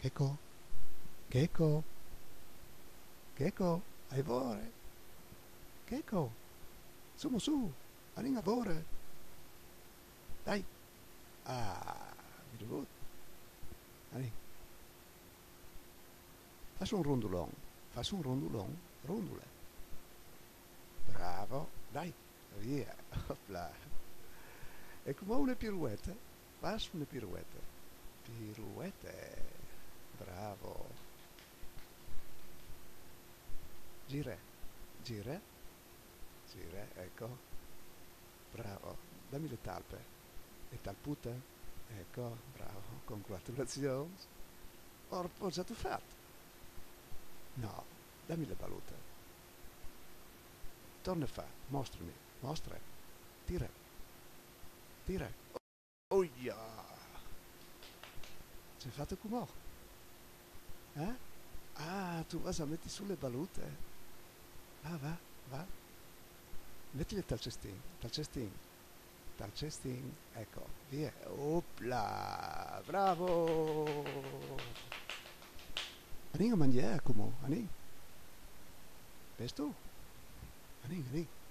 Gecko, Gecko, Gecko, hai vore? Gecko, su, aning a vore. Dai. Ah, wieder gut. Aning, fas un rondulon, rondule. Bravo, dai, via, opla. E come una pirouette, fas una pirouette. Pirouette, bravo. Gira, gira, gira, ecco, bravo. Dammi le talpe. Le talpute, ecco, bravo, congratulazioni. Ho già tu fatto. No, dammi le balute. Torna a fa, mostrami, mostra, tira, tira. Oh yeah! Ci hai fatto come? Eh? Ah, tu vas a metti sulle balute. Ah, va, va. Mettile tal cestin, ecco, via. Opla, bravo! Aning a mangiare come? Aning, vedi tu? Aning, aning.